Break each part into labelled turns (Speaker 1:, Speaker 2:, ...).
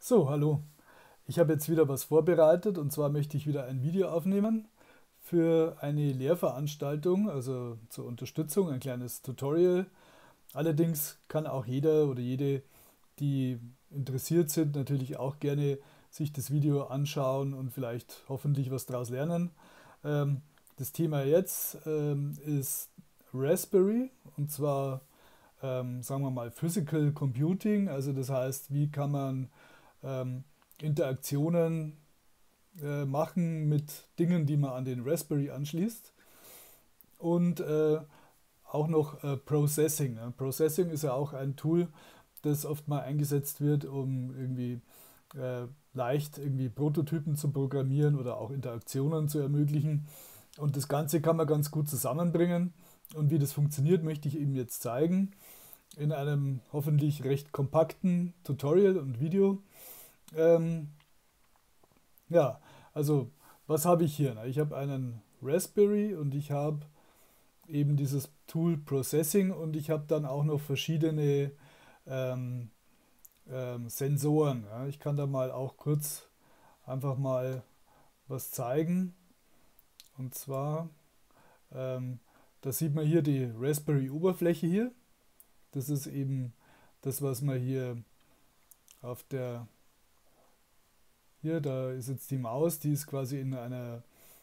Speaker 1: So, hallo. Ich habe jetzt wieder was vorbereitet und zwar möchte ich wieder ein Video aufnehmen für eine Lehrveranstaltung, also zur Unterstützung, ein kleines Tutorial. Allerdings kann auch jeder oder jede, die interessiert sind, natürlich auch gerne sich das Video anschauen und vielleicht hoffentlich was daraus lernen. Das Thema jetzt ist Raspberry und zwar sagen wir mal Physical Computing, also das heißt, wie kann man ähm, Interaktionen machen mit Dingen, die man an den Raspberry anschließt. Und auch noch Processing. Ne? Processing ist ja auch ein Tool, das oft mal eingesetzt wird, um irgendwie leicht irgendwie Prototypen zu programmieren oder auch Interaktionen zu ermöglichen. Und das Ganze kann man ganz gut zusammenbringen. Und wie das funktioniert, möchte ich Ihnen jetzt zeigen in einem hoffentlich recht kompakten Tutorial und Video. Ähm, Ja, also was habe ich hier? Na, ich habe einen Raspberry und ich habe eben dieses Tool Processing und ich habe dann auch noch verschiedene ähm, Sensoren. Ja. Ich kann da mal auch kurz einfach mal was zeigen. Und zwar, ähm, da sieht man hier die Raspberry-Oberfläche hier. Das ist eben das, was man hier auf der, hier, da ist jetzt die Maus, die ist quasi in einer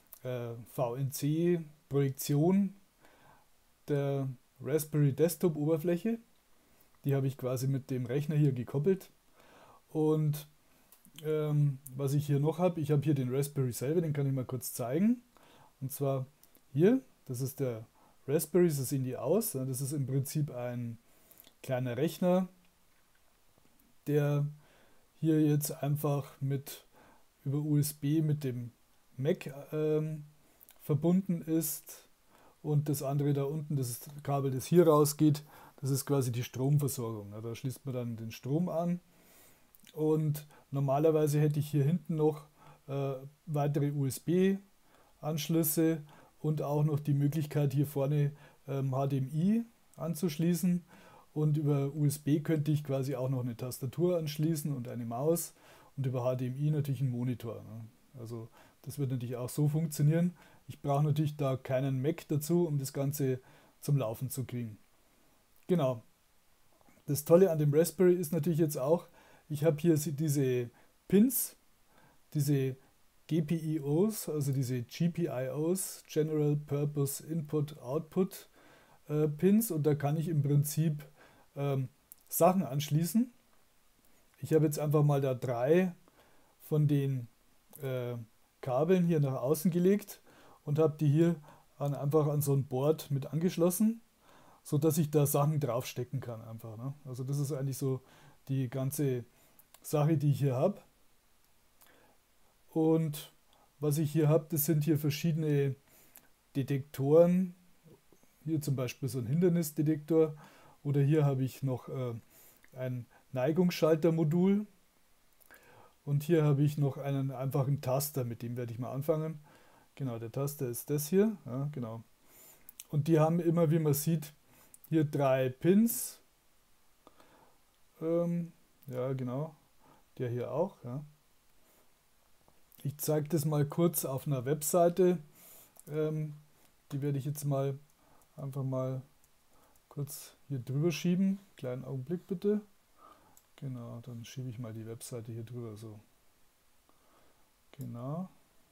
Speaker 1: VNC-Projektion der Raspberry Desktop Oberfläche. Die habe ich quasi mit dem Rechner hier gekoppelt. Und was ich hier noch habe, ich habe hier den Raspberry selber, den kann ich mal kurz zeigen. Und zwar hier, das ist der Raspberry, so sehen die aus. Das ist im Prinzip ein kleiner Rechner, der hier jetzt einfach mit über USB mit dem Mac verbunden ist. Und das andere da unten, das ist das Kabel, das hier rausgeht, das ist quasi die Stromversorgung. Da schließt man dann den Strom an. Und normalerweise hätte ich hier hinten noch weitere USB-Anschlüsse und auch noch die Möglichkeit hier vorne HDMI anzuschließen. Und über USB könnte ich quasi auch noch eine Tastatur anschließen und eine Maus und über HDMI natürlich einen Monitor. Ne? Also das wird natürlich auch so funktionieren. Ich brauche natürlich da keinen Mac dazu, um das Ganze zum Laufen zu kriegen. Genau. Das Tolle an dem Raspberry ist natürlich jetzt auch, ich habe hier diese Pins, diese GPIOs, also diese GPIOs, General Purpose Input Output Pins, und da kann ich im Prinzip ähm, Sachen anschließen. Ich habe jetzt einfach mal da drei von den äh, Kabeln hier nach außen gelegt und habe die hier einfach an so ein Board mit angeschlossen, sodass ich da Sachen draufstecken kann einfach. Ne? Also das ist eigentlich so die ganze Sache, die ich hier habe. Und was ich hier habe, das sind hier verschiedene Detektoren. Hier zum Beispiel so ein Hindernisdetektor. Oder hier habe ich noch ein Neigungsschaltermodul. Und hier habe ich noch einen einfachen Taster, mit dem werde ich mal anfangen. Genau, der Taster ist das hier. Ja, genau. Und die haben immer, wie man sieht, hier drei Pins. Ja, genau. Der hier auch. Ja. Ich zeige das mal kurz auf einer Webseite. Ähm, Die werde ich jetzt mal einfach mal kurz hier drüber schieben. Kleinen Augenblick bitte. Genau, dann schiebe ich mal die Webseite hier drüber. So, genau.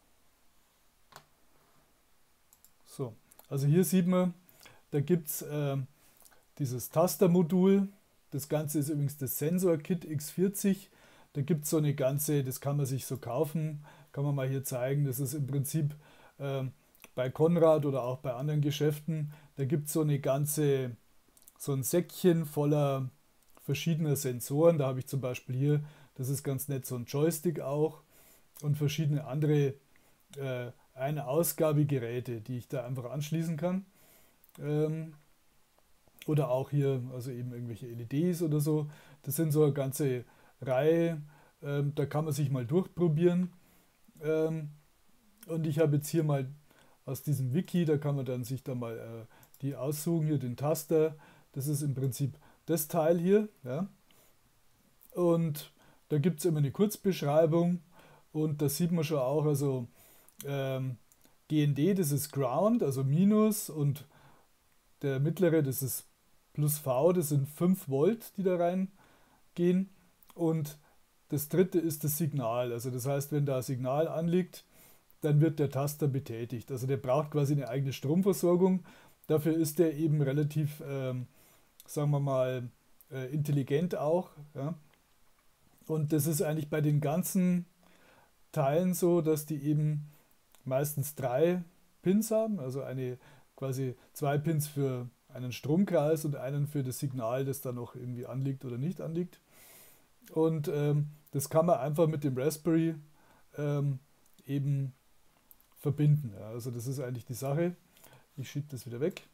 Speaker 1: So, also hier sieht man, da gibt es dieses Tastermodul. Das Ganze ist übrigens das Sensor-Kit X40. Da gibt es so eine ganze, das kann man sich so kaufen, kann man mal hier zeigen. Das ist im Prinzip bei Konrad oder auch bei anderen Geschäften. Da gibt es so eine ganze, so ein Säckchen voller verschiedener Sensoren. Da habe ich zum Beispiel hier, das ist ganz nett, so ein Joystick auch und verschiedene andere Ein-Ausgabegeräte, die ich da einfach anschließen kann. Ähm, oder auch hier, also eben irgendwelche LEDs oder so. Das sind so eine ganze Reihe. Da kann man sich mal durchprobieren. Ähm, und ich habe jetzt hier mal aus diesem Wiki, da kann man dann sich da mal die aussuchen, hier den Taster. Das ist im Prinzip das Teil hier. Ja? Und Da gibt es immer eine Kurzbeschreibung und da sieht man schon auch, also ähm, GND, das ist Ground, also Minus, und der mittlere, das ist plus V, das sind 5 Volt, die da reingehen. Und das dritte ist das Signal. Also das heißt, wenn da ein Signal anliegt, dann wird der Taster betätigt. Also der braucht quasi eine eigene Stromversorgung. Dafür ist der eben relativ, sagen wir mal, intelligent auch. Ja? Und das ist eigentlich bei den ganzen Teilen so, dass die eben meistens 3 Pins haben, also eine quasi 2 Pins für einen Stromkreis und einen für das Signal, das da noch irgendwie anliegt oder nicht anliegt. Und das kann man einfach mit dem Raspberry ähm, eben verbinden. Ja. Also das ist eigentlich die Sache. Ich schiebe das wieder weg.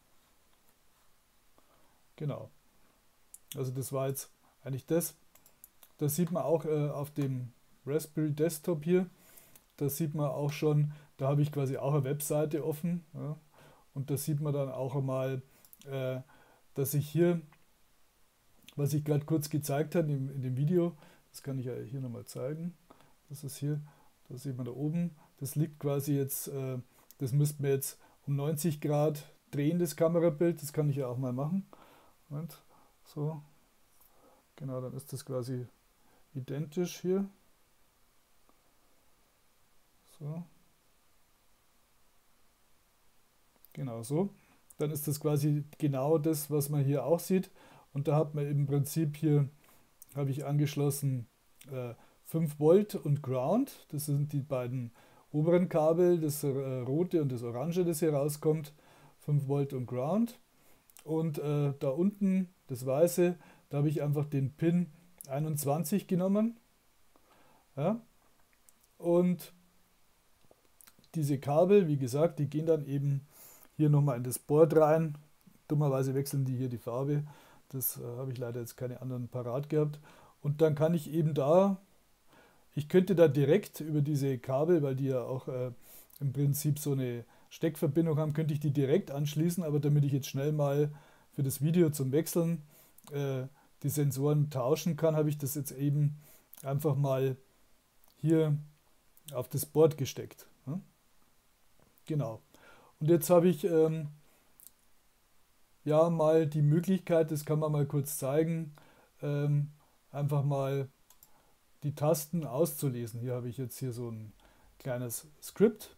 Speaker 1: Genau. Also das war jetzt eigentlich das. Das sieht man auch auf dem Raspberry Desktop hier. Da sieht man auch schon, da habe ich quasi auch eine Webseite offen. Ja. Und da sieht man dann auch einmal, äh, dass ich hier, was ich gerade kurz gezeigt habe in dem Video, das kann ich ja hier nochmal zeigen. Das ist hier, da sieht man da oben, das liegt quasi jetzt, das müsste man jetzt um 90 Grad drehen, das Kamerabild. Das kann ich ja auch mal machen. Moment, so, genau, dann ist das quasi identisch hier. So. Genau so. Dann ist das quasi genau das, was man hier auch sieht. Und da hat man im Prinzip hier, habe ich angeschlossen 5 Volt und Ground. Das sind die beiden oberen Kabel, das rote und das orange, das hier rauskommt. 5 Volt und Ground. Und da unten, das weiße, da habe ich einfach den Pin 21 genommen. Ja? Und diese Kabel, wie gesagt, die gehen dann eben hier nochmal in das Board rein. Dummerweise wechseln die hier die Farbe. Das habe ich leider jetzt keine anderen parat gehabt. Und dann kann ich eben da, ich könnte da direkt über diese Kabel, weil die ja auch im Prinzip so eine Steckverbindung haben, könnte ich die direkt anschließen. Aber damit ich jetzt schnell mal für das Video zum Wechseln die Sensoren tauschen kann, habe ich das jetzt eben einfach mal hier auf das Board gesteckt. Ja? Genau. Und jetzt habe ich ja mal die Möglichkeit, das kann man mal kurz zeigen, einfach mal die Tasten auszulesen. Hier habe ich jetzt hier so ein kleines Skript.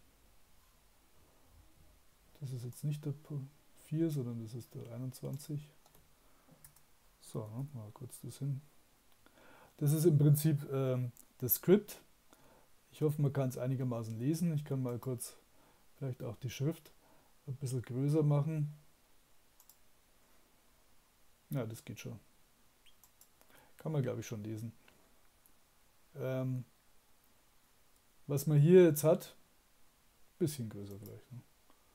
Speaker 1: Das ist jetzt nicht der 4, sondern das ist der 21. So, mal kurz das hin. Das ist im Prinzip das Skript. Ich hoffe, man kann es einigermaßen lesen. Ich kann mal kurz vielleicht auch die Schrift ein bisschen größer machen. Ja, das geht schon. Kann man, glaube ich, schon lesen. Was man hier jetzt hat, bisschen größer vielleicht. Ne?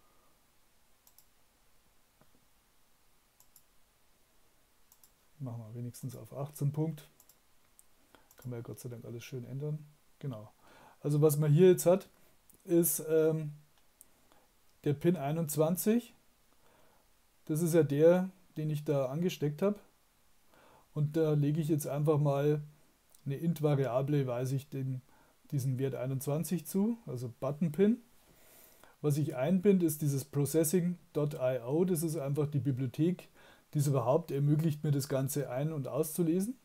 Speaker 1: Machen wir wenigstens auf 18 Punkt. Kann man ja Gott sei Dank alles schön ändern. Genau. Also was man hier jetzt hat, ist der Pin 21. Das ist ja der, den ich da angesteckt habe. Und da lege ich jetzt einfach mal eine Int-Variable, weise ich diesen Wert 21 zu, also Button-Pin. Was ich einbinde, ist dieses Processing.io. Das ist einfach die Bibliothek, die es überhaupt ermöglicht, mir das Ganze ein- und auszulesen.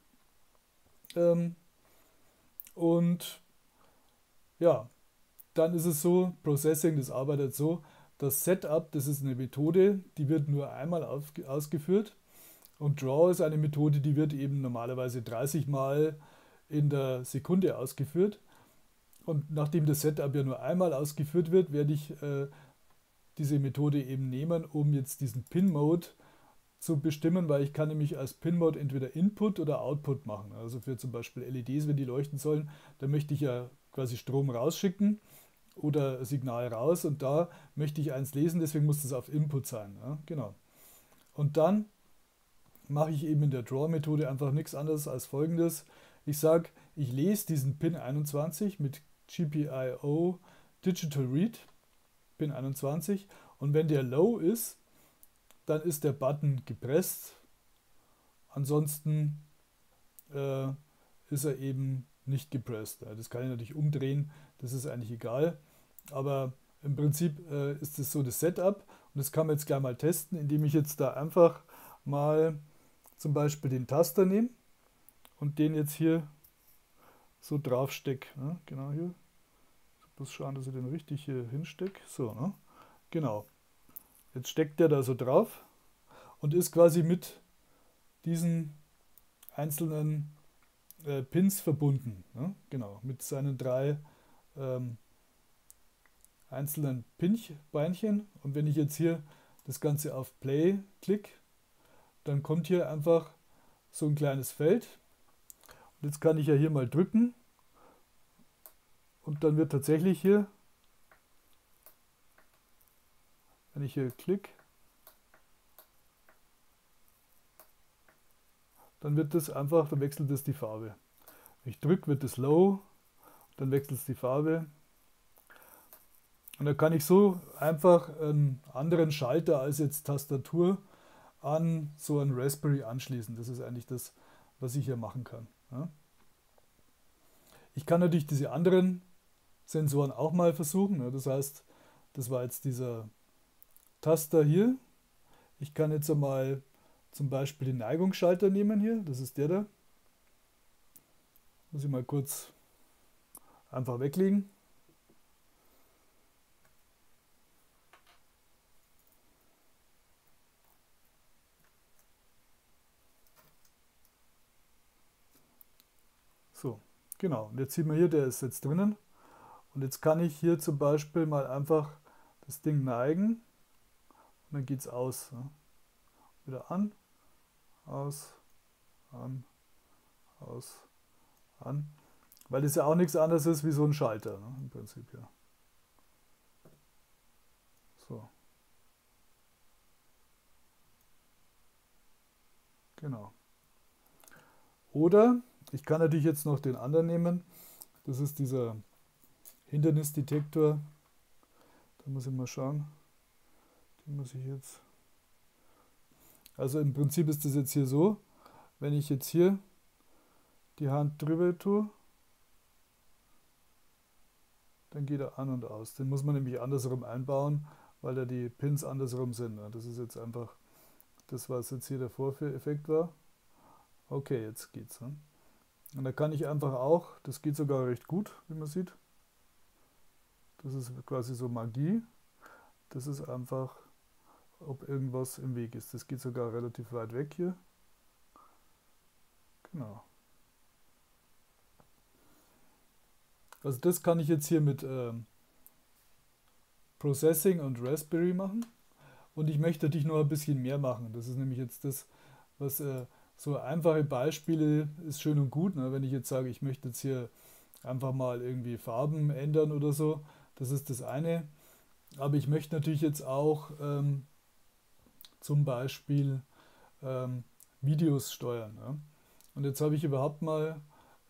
Speaker 1: Und ja, dann ist es so, Processing, das arbeitet so, das Setup, das ist eine Methode, die wird nur einmal ausgeführt. Und Draw ist eine Methode, die wird eben normalerweise 30 Mal in der Sekunde ausgeführt. Und nachdem das Setup ja nur einmal ausgeführt wird, werde ich diese Methode eben nehmen, um jetzt diesen Pin-Mode zu bestimmen, weil ich kann nämlich als Pin-Mode entweder Input oder Output machen. Also für zum Beispiel LEDs, wenn die leuchten sollen, da möchte ich ja quasi Strom rausschicken oder Signal raus und da möchte ich eins lesen, deswegen muss das auf Input sein. Ja, genau. Und dann mache ich eben in der Draw-Methode einfach nichts anderes als folgendes. Ich sage, ich lese diesen Pin 21 mit GPIO Digital Read, Pin 21, und wenn der low ist, dann ist der Button gepresst. Ansonsten ist er eben nicht gepresst. Das kann ich natürlich umdrehen, das ist eigentlich egal. Aber im Prinzip ist das so das Setup und das kann man jetzt gleich mal testen, indem ich jetzt da einfach mal zum Beispiel den Taster nehme und den jetzt hier so drauf stecke. Ne? Genau hier. Ich muss schauen, dass ich den richtig hier hinstecke. So, ne? Genau. Jetzt steckt der da so drauf und ist quasi mit diesen einzelnen Pins verbunden. Ne? Genau, mit seinen drei ähm, einzelnen Pinch-Beinchen. Und wenn ich jetzt hier das Ganze auf Play klicke, dann kommt hier einfach so ein kleines Feld. Und jetzt kann ich ja hier mal drücken und dann wird tatsächlich hier, wenn ich hier klicke, dann wird das einfach, dann wechselt es die Farbe. Wenn ich drücke, wird es low, dann wechselt es die Farbe. Und dann kann ich so einfach einen anderen Schalter als jetzt Tastatur an so ein Raspberry anschließen. Das ist eigentlich das, was ich hier machen kann. Ja. Ich kann natürlich diese anderen Sensoren auch mal versuchen. Ja. Das heißt, das war jetzt dieser Taster hier. Ich kann jetzt einmal zum Beispiel den Neigungsschalter nehmen hier. Das ist der da. Muss ich mal kurz einfach weglegen. So, genau. Und jetzt sieht man hier, der ist jetzt drinnen. Und jetzt kann ich hier zum Beispiel mal einfach das Ding neigen. Und dann geht es aus. Ja. Wieder an, aus, an, aus, an. Weil das ja auch nichts anderes ist wie so ein Schalter, ne, im Prinzip, ja. So, genau. Oder ich kann natürlich jetzt noch den anderen nehmen. Das ist dieser Hindernisdetektor. Da muss ich mal schauen. Den muss ich jetzt. Also im Prinzip ist das jetzt hier so, wenn ich jetzt hier die Hand drüber tue, dann geht er an und aus. Den muss man nämlich andersrum einbauen, weil da die Pins andersrum sind. Das ist jetzt einfach das, was jetzt hier der Vorführeffekt war. Okay, jetzt geht's. Und da kann ich einfach auch, das geht sogar recht gut, wie man sieht. Das ist quasi so Magie. Das ist einfach, ob irgendwas im Weg ist. Das geht sogar relativ weit weg hier. Genau. Also das kann ich jetzt hier mit Processing und Raspberry machen. Und ich möchte natürlich noch ein bisschen mehr machen. Das ist nämlich jetzt das, was so einfache Beispiele ist schön und gut. Ne? Wenn ich jetzt sage, ich möchte jetzt hier einfach mal irgendwie Farben ändern oder so, das ist das eine. Aber ich möchte natürlich jetzt auch zum Beispiel Videos steuern. Ja? Und jetzt habe ich überhaupt mal,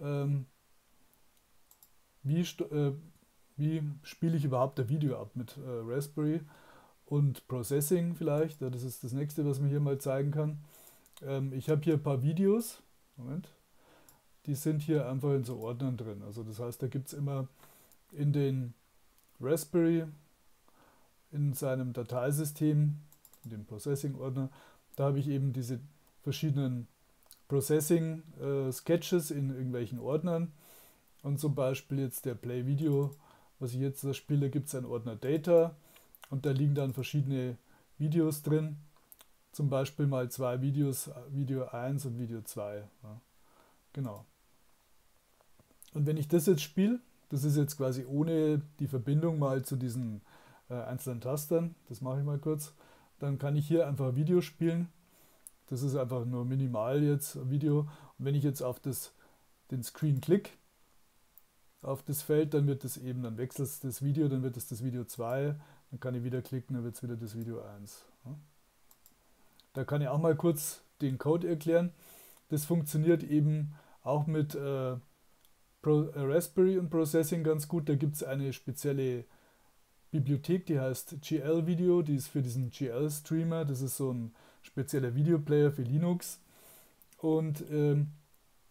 Speaker 1: wie, wie spiele ich überhaupt ein Video ab mit Raspberry und Processing vielleicht. Ja, das ist das nächste, was man hier mal zeigen kann. Ich habe hier ein paar Videos. Moment. Die sind hier einfach in so Ordnern drin. Also das heißt, da gibt es immer in den Raspberry, in seinem Dateisystem, in dem Processing-Ordner, da habe ich eben diese verschiedenen Processing-Sketches in irgendwelchen Ordnern. Und zum Beispiel jetzt der Play-Video, was ich jetzt da spiele, gibt es einen Ordner Data und da liegen dann verschiedene Videos drin. Zum Beispiel mal zwei Videos, Video 1 und Video 2. Ja, genau. Und wenn ich das jetzt spiele, das ist jetzt quasi ohne die Verbindung mal zu diesen einzelnen Tastern, das mache ich mal kurz, dann kann ich hier einfach Video spielen. Das ist einfach nur minimal jetzt ein Video. Und wenn ich jetzt auf den Screen klicke, auf das Feld, dann wird das eben, dann wechselt es das Video, dann wird es das Video 2, dann kann ich wieder klicken, dann wird es wieder das Video 1. Da kann ich auch mal kurz den Code erklären. Das funktioniert eben auch mit Raspberry und Processing ganz gut. Da gibt es eine spezielle Bibliothek, die heißt GL Video, die ist für diesen GL Streamer. Das ist so ein spezieller Videoplayer für Linux. Und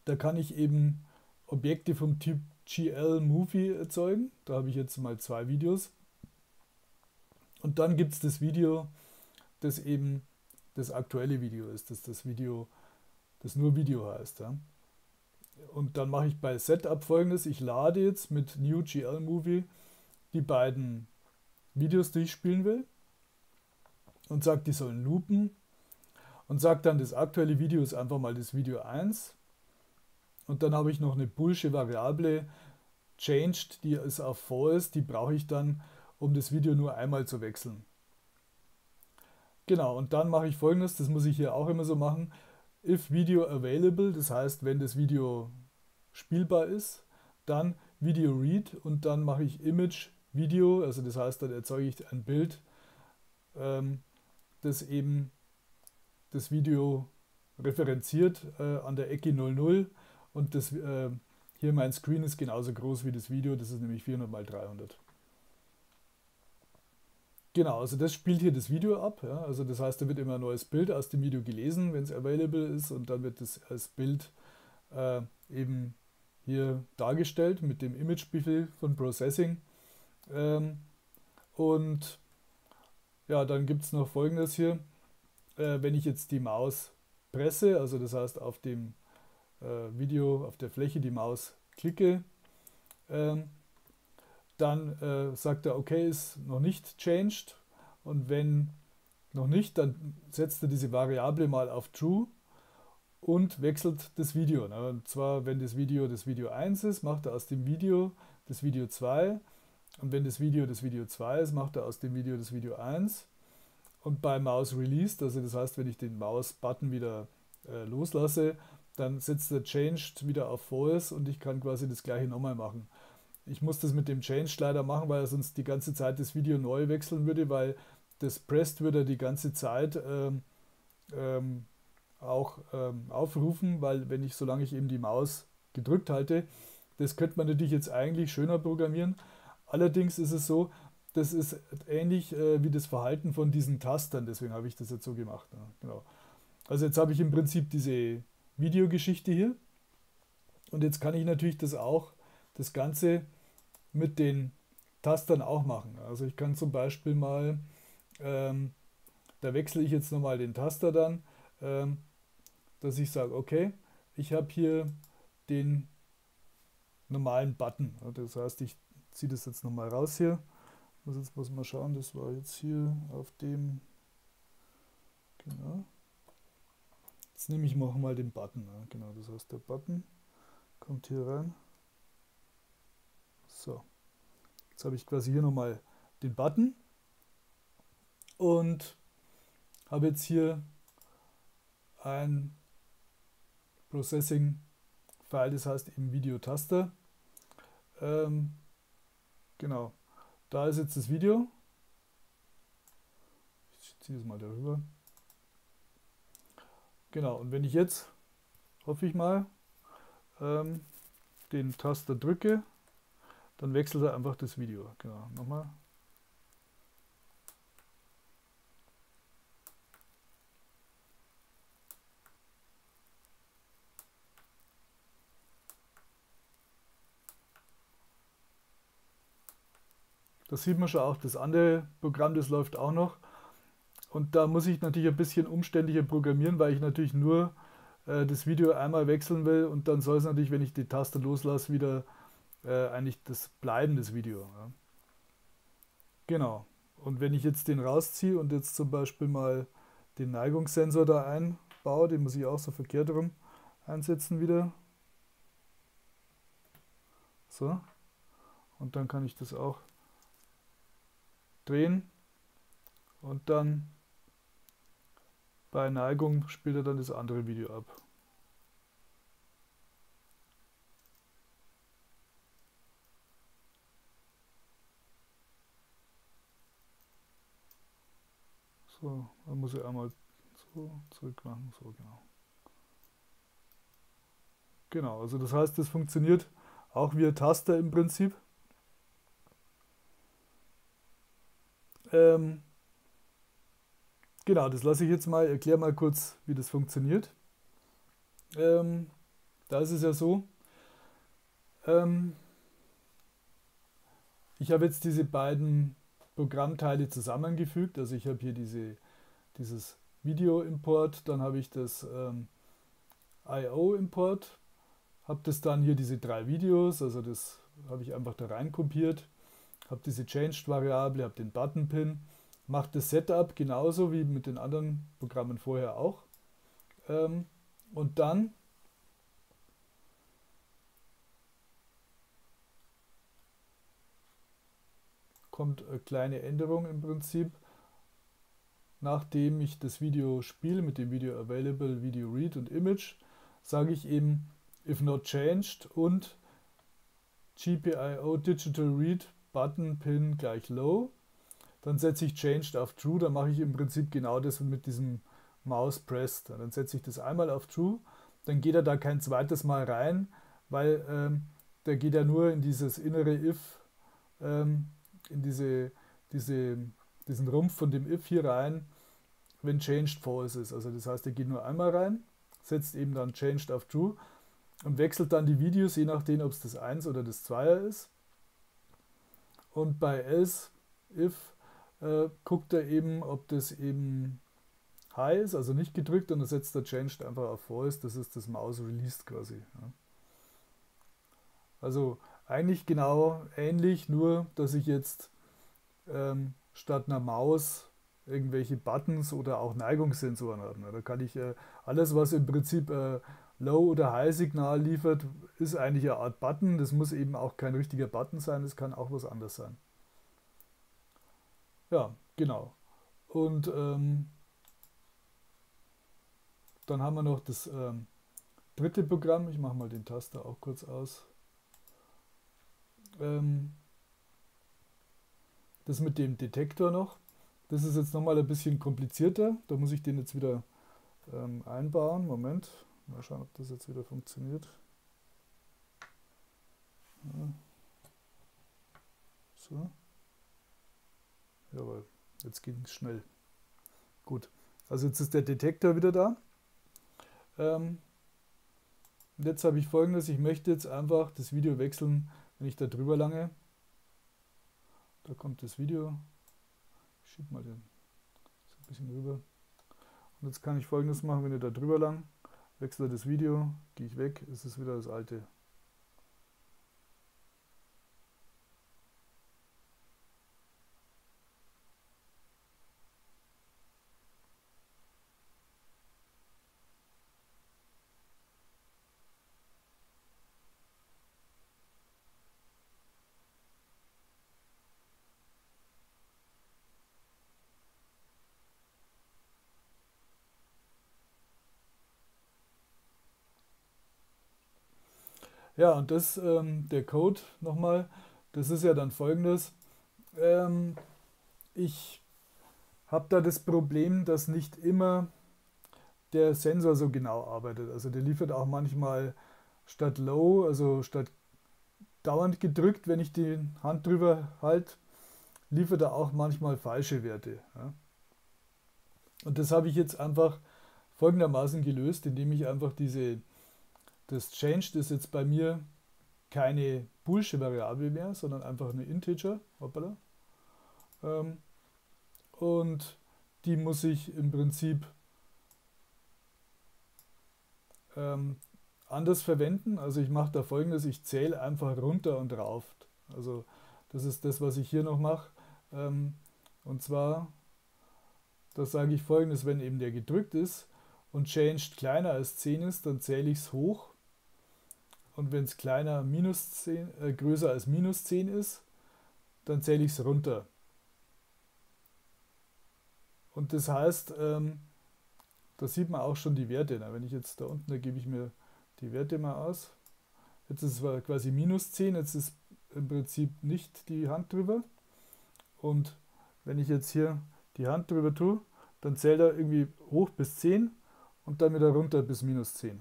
Speaker 1: Da kann ich eben Objekte vom Typ GL Movie erzeugen. Da habe ich jetzt mal 2 Videos. Und dann gibt es das Video, das eben das aktuelle Video ist, das Video, das nur Video heißt. Ja. Und dann mache ich bei Setup folgendes: Ich lade jetzt mit New GL Movie die beiden Videos, die ich spielen will, und sage, die sollen loopen, und sage dann, das aktuelle Video ist einfach mal das Video 1. Und dann habe ich noch eine boolsche Variable changed, die ist auf false, die brauche ich dann, um das Video nur einmal zu wechseln. Genau, und dann mache ich folgendes, das muss ich hier auch immer so machen: if video available, das heißt, wenn das Video spielbar ist, dann Video read, und dann mache ich Image Video, also das heißt, dann erzeuge ich ein Bild, das eben das Video referenziert an der Ecke 00, und das, hier mein Screen ist genauso groß wie das Video, das ist nämlich 400 mal 300. Genau, also das spielt hier das Video ab. Ja? Also das heißt, da wird immer ein neues Bild aus dem Video gelesen, wenn es available ist, und dann wird das als Bild eben hier dargestellt mit dem Image-Befehl von Processing. Und ja, dann gibt es noch Folgendes hier. Wenn ich jetzt die Maus presse, also das heißt auf dem Video, auf der Fläche die Maus klicke, dann sagt er, okay, ist noch nicht changed, und wenn noch nicht, dann setzt er diese Variable mal auf True und wechselt das Video. Und zwar, wenn das Video 1 ist, macht er aus dem Video das Video 2, und wenn das Video 2 ist, macht er aus dem Video das Video 1. Und bei Mouse Released, also das heißt, wenn ich den Maus-Button wieder loslasse, dann setzt der Changed wieder auf False, und ich kann quasi das gleiche nochmal machen. Ich muss das mit dem Changed leider machen, weil er sonst die ganze Zeit das Video neu wechseln würde, weil das Pressed würde er die ganze Zeit auch aufrufen, weil wenn ich, solange ich eben die Maus gedrückt halte, das könnte man natürlich jetzt eigentlich schöner programmieren. Allerdings ist es so, das ist ähnlich wie das Verhalten von diesen Tastern, deswegen habe ich das jetzt so gemacht. Ja, genau. Also jetzt habe ich im Prinzip diese Videogeschichte hier, und jetzt kann ich natürlich das Ganze mit den Tastern auch machen. Also ich kann zum Beispiel mal, da wechsle ich jetzt nochmal den Taster dann, dass ich sage, okay, ich habe hier den normalen Button. Das heißt, ich ziehe das jetzt nochmal raus hier. Jetzt muss man schauen, das war jetzt hier auf dem, genau. Jetzt nehme ich mal den Button. Genau, das heißt, der Button kommt hier rein. So, jetzt habe ich quasi hier nochmal den Button und habe jetzt hier ein Processing-File, das heißt eben Videotaster. Genau, da ist jetzt das Video. Ich ziehe das mal darüber. Genau, und wenn ich jetzt, hoffe ich mal, den Taster drücke, dann wechselt er einfach das Video. Genau, nochmal. Das sieht man schon auch, das andere Programm, das läuft auch noch. Und da muss ich natürlich ein bisschen umständlicher programmieren, weil ich natürlich nur das Video einmal wechseln will, und dann soll es natürlich, wenn ich die Taste loslasse, wieder eigentlich das bleiben, das Video. Ja. Genau. Und wenn ich jetzt den rausziehe und jetzt zum Beispiel mal den Neigungssensor da einbaue, den muss ich auch so verkehrt rum einsetzen wieder. So. Und dann kann ich das auch drehen, und dann bei Neigung spielt er dann das andere Video ab. So, dann muss ich einmal so zurück machen, so genau. Genau, also das heißt, das funktioniert auch via Taster im Prinzip. Genau, das lasse ich jetzt mal, erkläre mal kurz, wie das funktioniert. Da ist es ja so, ähm, ich habe jetzt diese beiden Programmteile zusammengefügt. Also ich habe hier dieses Video-Import, dann habe ich das IO-Import, habe das dann hier diese drei Videos, also das habe ich einfach da rein kopiert, habe diese Changed-Variable, habe den Button-Pin, mache das Setup genauso wie mit den anderen Programmen vorher auch. Und dann kommt eine kleine Änderung im Prinzip. Nachdem ich das Video spiele mit dem Video Available, Video Read und Image, sage ich eben if not changed und GPIO Digital Read Button Pin gleich Low. Dann setze ich Changed auf True, dann mache ich im Prinzip genau das mit diesem Mouse Pressed. Dann setze ich das einmal auf True, dann geht er da kein zweites Mal rein, weil der geht ja nur in dieses innere If, in diesen Rumpf von dem If hier rein, wenn Changed False ist. Also das heißt, er geht nur einmal rein, setzt eben dann Changed auf True und wechselt dann die Videos, je nachdem, ob es das 1 oder das 2er ist. Und bei else, if, guckt er eben, ob das eben High ist, also nicht gedrückt, und dann setzt er Changed einfach auf False, das ist das Mouse Released quasi. Ja. Also eigentlich genau ähnlich, nur dass ich jetzt statt einer Maus irgendwelche Buttons oder auch Neigungssensoren habe. Da kann ich alles, was im Prinzip Low- oder High-Signal liefert, ist eigentlich eine Art Button. Das muss eben auch kein richtiger Button sein, das kann auch was anderes sein. Ja, genau. Und dann haben wir noch das dritte Programm. Ich mache mal den Taster auch kurz aus. Das mit dem Detektor noch. Das ist jetzt nochmal ein bisschen komplizierter. Da muss ich den jetzt wieder einbauen. Moment. Mal schauen, ob das jetzt wieder funktioniert. Ja. So. Jawohl. Jetzt ging es schnell. Gut. Also jetzt ist der Detektor wieder da. Und jetzt habe ich Folgendes. Ich möchte jetzt einfach das Video wechseln, wenn ich da drüber lange. Da kommt das Video. Ich schiebe mal den so ein bisschen rüber. Und jetzt kann ich Folgendes machen, wenn ich da drüber lang, wechsle das Video, gehe ich weg, ist es wieder das alte. Ja, und das, der Code nochmal, das ist ja dann folgendes. Ich habe da das Problem, dass nicht immer der Sensor so genau arbeitet. Also der liefert auch manchmal statt Low, also statt dauernd gedrückt, wenn ich die Hand drüber halte, liefert er auch manchmal falsche Werte. Ja. Und das habe ich jetzt einfach folgendermaßen gelöst, indem ich einfach das Changed ist jetzt bei mir keine boolsche Variable mehr, sondern einfach eine Integer. Hoppala. Und die muss ich im Prinzip anders verwenden. Also ich mache da Folgendes, ich zähle einfach runter und rauf. Also das ist das, was ich hier noch mache. Und zwar, da sage ich Folgendes, wenn eben der gedrückt ist und Changed kleiner als 10 ist, dann zähle ich es hoch. Und wenn es größer als minus 10 ist, dann zähle ich es runter. Und das heißt, da sieht man auch schon die Werte. Wenn ich jetzt da unten, da gebe ich mir die Werte mal aus. Jetzt ist es quasi minus 10, jetzt ist im Prinzip nicht die Hand drüber. Und wenn ich jetzt hier die Hand drüber tue, dann zählt er irgendwie hoch bis 10 und dann wieder runter bis minus 10.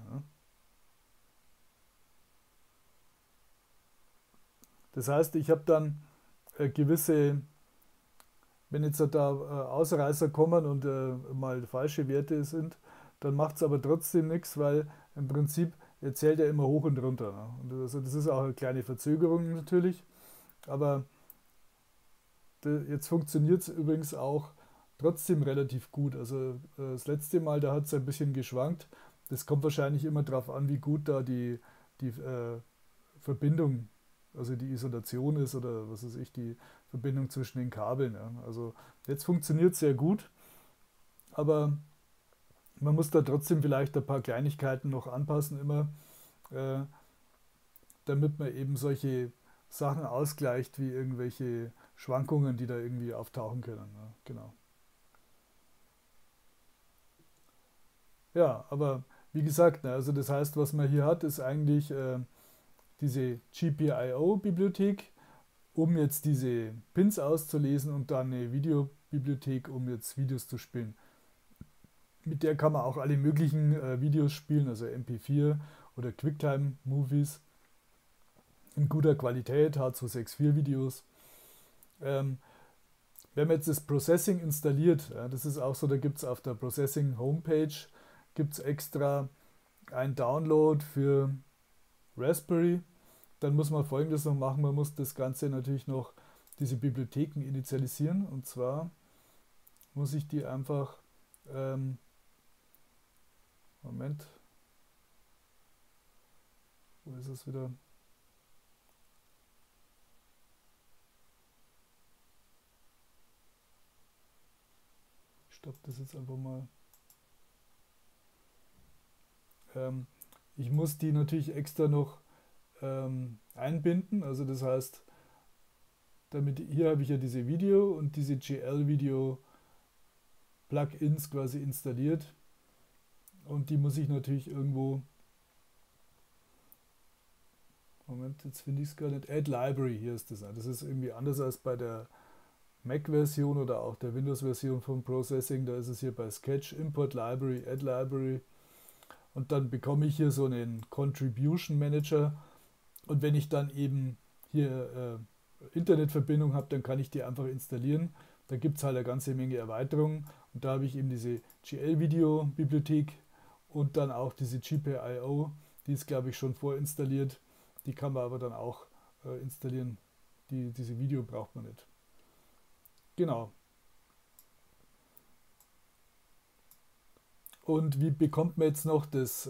Speaker 1: Das heißt, ich habe dann gewisse, wenn jetzt da Ausreißer kommen und mal falsche Werte sind, dann macht es aber trotzdem nichts, weil im Prinzip erzählt er immer hoch und runter. Ne? Und also das ist auch eine kleine Verzögerung natürlich, aber jetzt funktioniert es übrigens auch trotzdem relativ gut. Also das letzte Mal, da hat es ein bisschen geschwankt. Das kommt wahrscheinlich immer darauf an, wie gut da die Verbindung, also die Isolation ist oder was weiß ich, die Verbindung zwischen den Kabeln. Ja. Also jetzt funktioniert es sehr gut, aber man muss da trotzdem vielleicht ein paar Kleinigkeiten noch anpassen immer, äh, damit man eben solche Sachen ausgleicht wie irgendwelche Schwankungen, die da irgendwie auftauchen können. Ja, genau. Ja, aber wie gesagt, ne, also das heißt, was man hier hat, ist eigentlich diese GPIO-Bibliothek, um jetzt diese Pins auszulesen und dann eine Videobibliothek, um jetzt Videos zu spielen. Mit der kann man auch alle möglichen Videos spielen, also MP4 oder QuickTime-Movies in guter Qualität, H264-Videos. Ähm, Wenn man jetzt das Processing installiert, ja, das ist auch so, da gibt es auf der Processing Homepage gibt's extra ein Download für Raspberry. Dann muss man Folgendes noch machen, man muss das Ganze natürlich noch, diese Bibliotheken initialisieren. Und zwar muss ich die einfach, ähm, Moment, wo ist es wieder? Ich stoppe das jetzt einfach mal. Ähm, Ich muss die natürlich extra noch einbinden. Also das heißt, damit hier habe ich ja diese Video und diese GL-Video Plugins quasi installiert und die muss ich natürlich irgendwo, Moment, jetzt finde ich es gar nicht, Add Library, hier ist das. Das ist irgendwie anders als bei der Mac-Version oder auch der Windows-Version von Processing. Da ist es hier bei Sketch, Import Library, Add Library und dann bekomme ich hier so einen Contribution Manager und wenn ich dann eben hier Internetverbindung habe, dann kann ich die einfach installieren. Da gibt es halt eine ganze Menge Erweiterungen und da habe ich eben diese GL-Video-Bibliothek und dann auch diese GPIO, die ist glaube ich schon vorinstalliert. Die kann man aber dann auch installieren. Diese Video braucht man nicht. Genau. Und wie bekommt man jetzt noch das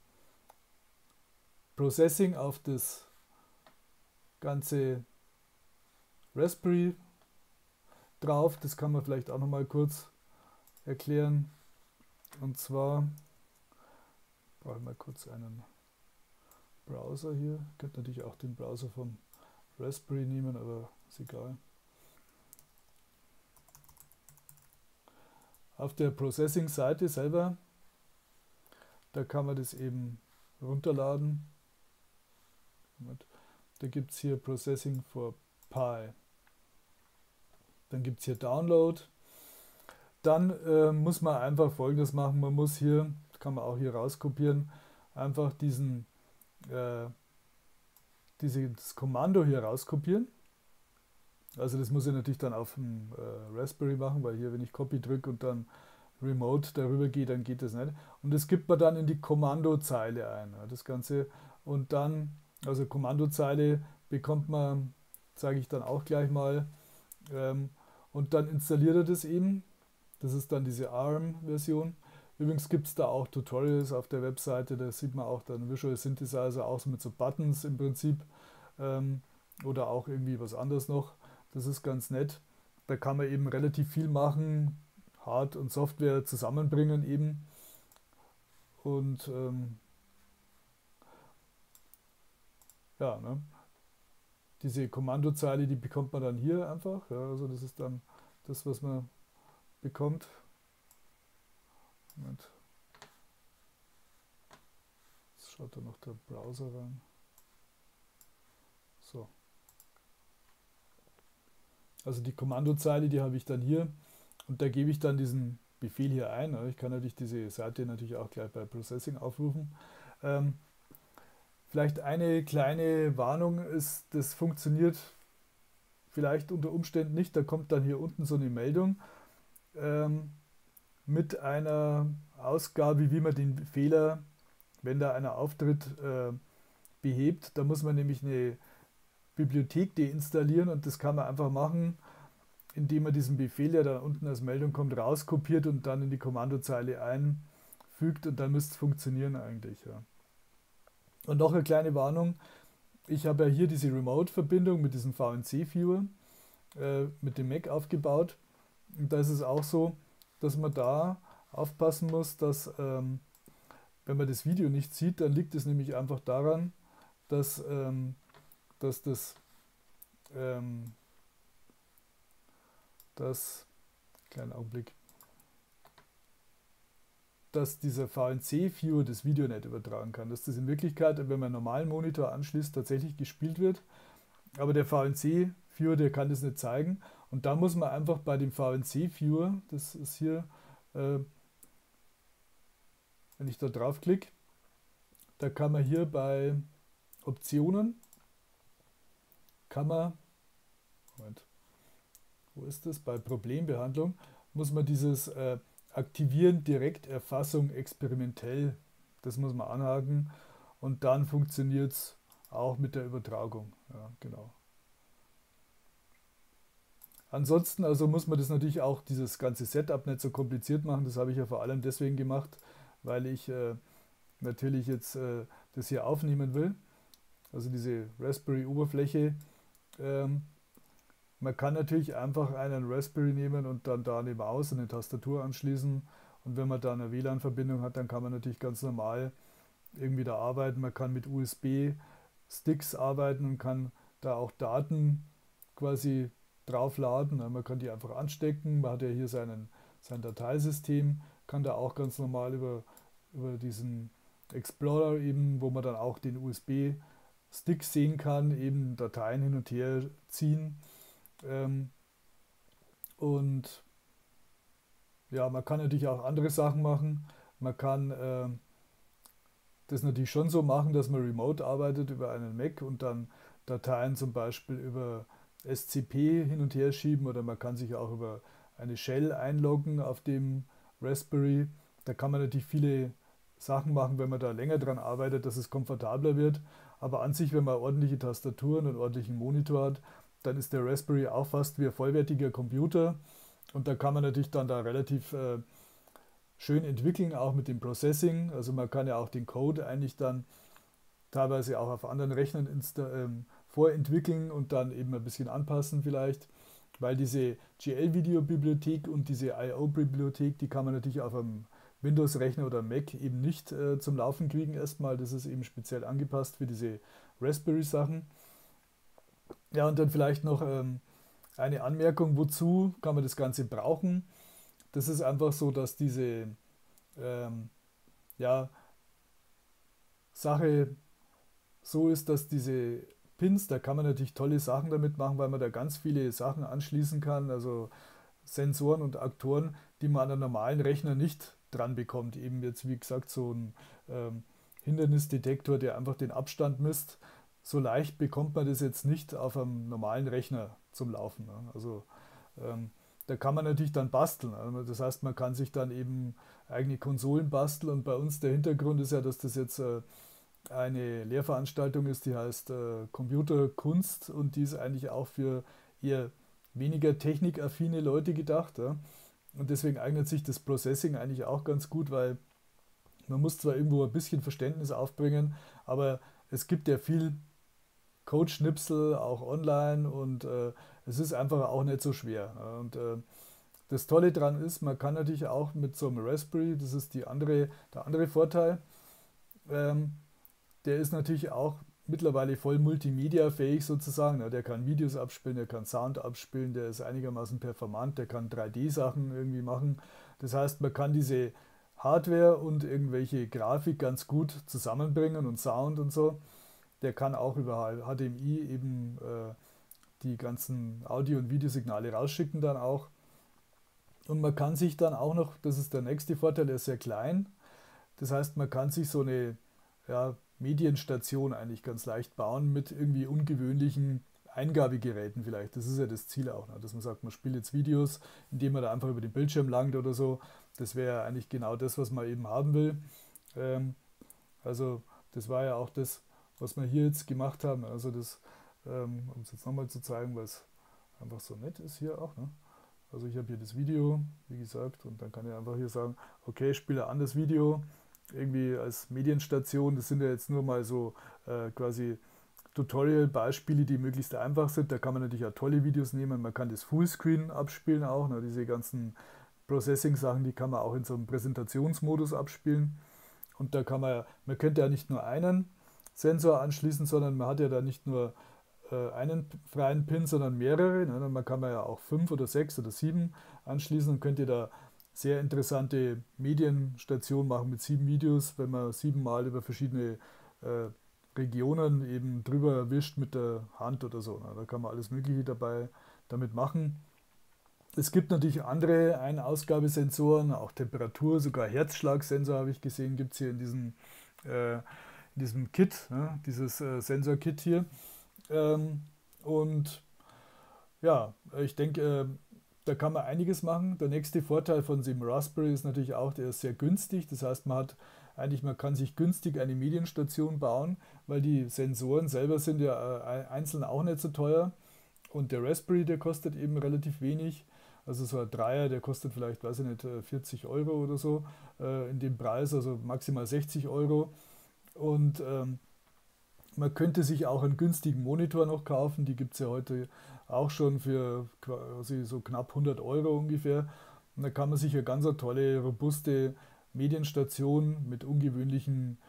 Speaker 1: Processing auf das ganze Raspberry drauf? Das kann man vielleicht auch noch mal kurz erklären. Und zwar brauche ich mal kurz einen Browser hier. Ich könnte natürlich auch den Browser vom Raspberry nehmen, aber ist egal. Auf der Processing-Seite selber, da kann man das eben runterladen. Da gibt es hier Processing for Pi. Dann gibt es hier Download. Dann muss man einfach Folgendes machen. Man muss hier, kann man auch hier rauskopieren, einfach äh, dieses Kommando hier rauskopieren. Also das muss ich natürlich dann auf dem Raspberry machen, weil hier, wenn ich Copy drücke und dann Remote darüber gehe, dann geht das nicht. Und das gibt man dann in die Kommandozeile ein, ja, das Ganze. Und dann, also Kommandozeile bekommt man, sage ich dann auch gleich mal, ähm, und dann installiert er das eben. Das ist dann diese ARM-Version. Übrigens gibt es da auch Tutorials auf der Webseite, da sieht man auch dann Visual Synthesizer, auch so mit so Buttons im Prinzip ähm, oder auch irgendwie was anderes noch. Das ist ganz nett. Da kann man eben relativ viel machen, Hard- und Software zusammenbringen eben. Und ja, ne? Diese Kommandozeile, die bekommt man dann hier einfach. Ja, also das ist dann das, was man bekommt. Moment. Jetzt schaut da noch der Browser rein. So. Also die Kommandozeile, die habe ich dann hier und da gebe ich dann diesen Befehl hier ein. Ich kann natürlich diese Seite natürlich auch gleich bei Processing aufrufen. Ähm, Vielleicht eine kleine Warnung ist, das funktioniert vielleicht unter Umständen nicht. Da kommt dann hier unten so eine Meldung ähm, mit einer Ausgabe, wie man den Fehler wenn da einer auftritt, behebt. Da muss man nämlich eine Bibliothek deinstallieren und das kann man einfach machen, indem man diesen Befehl, der da unten als Meldung kommt, rauskopiert und dann in die Kommandozeile einfügt und dann müsste es funktionieren eigentlich. Ja. Und noch eine kleine Warnung, ich habe ja hier diese Remote-Verbindung mit diesem VNC-Viewer mit dem Mac aufgebaut und da ist es auch so, dass man da aufpassen muss, dass wenn man das Video nicht sieht, dann liegt es nämlich einfach daran, dass, dass das ähm, das, kleinen Augenblick, dass dieser VNC-Viewer das Video nicht übertragen kann. Dass das in Wirklichkeit, wenn man einen normalen Monitor anschließt, tatsächlich gespielt wird. Aber der VNC-Viewer, der kann das nicht zeigen. Und da muss man einfach bei dem VNC-Viewer, das ist hier, wenn ich da draufklicke, da kann man hier bei Optionen, kann man, Moment, wo ist das? Bei Problembehandlung muss man dieses Aktivieren Direkterfassung experimentell, das muss man anhaken und dann funktioniert es auch mit der Übertragung. Ja, genau. Ansonsten also muss man das natürlich auch, dieses ganze Setup nicht so kompliziert machen. Das habe ich ja vor allem deswegen gemacht, weil ich natürlich jetzt das hier aufnehmen will. Also diese Raspberry-Oberfläche. Ähm, Man kann natürlich einfach einen Raspberry nehmen und dann da eine Maus und eine Tastatur anschließen. Und wenn man da eine WLAN-Verbindung hat, dann kann man natürlich ganz normal irgendwie da arbeiten. Man kann mit USB-Sticks arbeiten und kann da auch Daten quasi draufladen. Man kann die einfach anstecken. Man hat ja hier sein Dateisystem, kann da auch ganz normal über diesen Explorer eben, wo man dann auch den USB-Stick sehen kann, eben Dateien hin und her ziehen. Ähm, und ja, man kann natürlich auch andere Sachen machen. Man kann das natürlich schon so machen, dass man remote arbeitet über einen Mac und dann Dateien zum Beispiel über SCP hin und her schieben oder man kann sich auch über eine Shell einloggen auf dem Raspberry. Da kann man natürlich viele Sachen machen, wenn man da länger dran arbeitet, dass es komfortabler wird. Aber an sich, wenn man ordentliche Tastaturen und ordentlichen Monitor hat, dann ist der Raspberry auch fast wie ein vollwertiger Computer. Und da kann man natürlich dann da relativ schön entwickeln, auch mit dem Processing. Also man kann ja auch den Code eigentlich dann teilweise auch auf anderen Rechnern vorentwickeln und dann eben ein bisschen anpassen vielleicht. Weil diese GL-Video-Bibliothek und diese I/O-Bibliothek, die kann man natürlich auf einem Windows-Rechner oder Mac eben nicht zum Laufen kriegen erstmal. Das ist eben speziell angepasst für diese Raspberry-Sachen. Ja, und dann vielleicht noch eine Anmerkung, wozu kann man das Ganze brauchen? Das ist einfach so, dass diese ähm, ja, Sache so ist, dass diese Pins, da kann man natürlich tolle Sachen damit machen, weil man da ganz viele Sachen anschließen kann, also Sensoren und Aktoren, die man an einem normalen Rechner nicht dran bekommt. Eben jetzt, wie gesagt, so ein Hindernisdetektor, der einfach den Abstand misst. So leicht bekommt man das jetzt nicht auf einem normalen Rechner zum Laufen. Ne? Also ähm, da kann man natürlich dann basteln. Also das heißt, man kann sich dann eben eigene Konsolen basteln und bei uns der Hintergrund ist ja, dass das jetzt eine Lehrveranstaltung ist, die heißt Computerkunst und die ist eigentlich auch für eher weniger technikaffine Leute gedacht. Ja? Und deswegen eignet sich das Processing eigentlich auch ganz gut, weil man muss zwar irgendwo ein bisschen Verständnis aufbringen, aber es gibt ja viel Code-Schnipsel auch online und es ist einfach auch nicht so schwer. Ja? Und das Tolle daran ist, man kann natürlich auch mit so einem Raspberry, das ist der andere Vorteil, ähm, der ist natürlich auch mittlerweile voll multimedia-fähig sozusagen. Ja, der kann Videos abspielen, der kann Sound abspielen, der ist einigermaßen performant, der kann 3D-Sachen irgendwie machen. Das heißt, man kann diese Hardware und irgendwelche Grafik ganz gut zusammenbringen und Sound und so. Der kann auch über HDMI eben die ganzen Audio- und Videosignale rausschicken dann auch. Und man kann sich dann auch noch, das ist der nächste Vorteil, der ist sehr klein. Das heißt, man kann sich so eine ja, Medienstation eigentlich ganz leicht bauen mit irgendwie ungewöhnlichen Eingabegeräten vielleicht. Das ist ja das Ziel auch, ne? Dass man sagt, man spielt jetzt Videos, indem man da einfach über den Bildschirm langt oder so. Das wäre eigentlich genau das, was man eben haben will. Ähm, Also das war ja auch das, was wir hier jetzt gemacht haben. Also das, um es jetzt nochmal zu zeigen, weil es einfach so nett ist hier auch. Ne? Also ich habe hier das Video, wie gesagt, und dann kann ich einfach hier sagen, okay, spiele an das Video, irgendwie als Medienstation. Das sind ja jetzt nur mal so quasi Tutorial-Beispiele, die möglichst einfach sind. Da kann man natürlich auch tolle Videos nehmen. Man kann das Fullscreen abspielen auch. Ne? Diese ganzen Processing-Sachen, die kann man auch in so einem Präsentationsmodus abspielen. Und da kann man könnte ja nicht nur einen Sensor anschließen, sondern man hat ja da nicht nur einen freien Pin, sondern mehrere. Ne? Man kann ja auch 5 oder 6 oder 7 anschließen und könnte da sehr interessante Medienstationen machen mit 7 Videos, wenn man 7 Mal über verschiedene äh, Regionen eben drüber wischt mit der Hand oder so. Ne? Da kann man alles Mögliche damit machen. Es gibt natürlich andere Ein-Ausgabesensoren, auch Temperatur, sogar Herzschlagsensor habe ich gesehen, gibt es hier in diesem Kit, ne? Dieses Sensor-Kit hier. Ähm, und ja, ich denke, da kann man einiges machen. Der nächste Vorteil von dem Raspberry ist natürlich auch, der ist sehr günstig. Das heißt, man kann sich günstig eine Medienstation bauen, weil die Sensoren selber sind ja einzeln auch nicht so teuer. Und der Raspberry, der kostet eben relativ wenig. Also so ein Dreier, der kostet vielleicht, weiß ich nicht, 40 Euro oder so in dem Preis, also maximal 60 Euro. Und man könnte sich auch einen günstigen Monitor noch kaufen. Die gibt es ja heute auch schon für quasi so knapp 100 Euro ungefähr. Und da kann man sich eine ganz tolle, robuste Medienstation mit ungewöhnlichen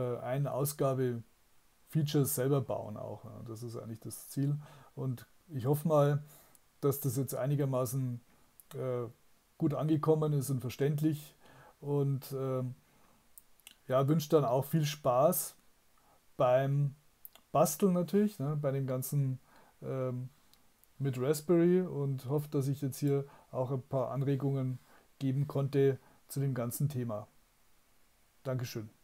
Speaker 1: Ein-Ausgabe-Features selber bauen auch. Ja. Das ist eigentlich das Ziel. Und ich hoffe mal, dass das jetzt einigermaßen äh, gut angekommen ist und verständlich. Und ja, wünsche dann auch viel Spaß beim Basteln natürlich, ne, bei dem ganzen ähm, mit Raspberry und hoffe, dass ich jetzt hier auch ein paar Anregungen geben konnte zu dem ganzen Thema. Dankeschön.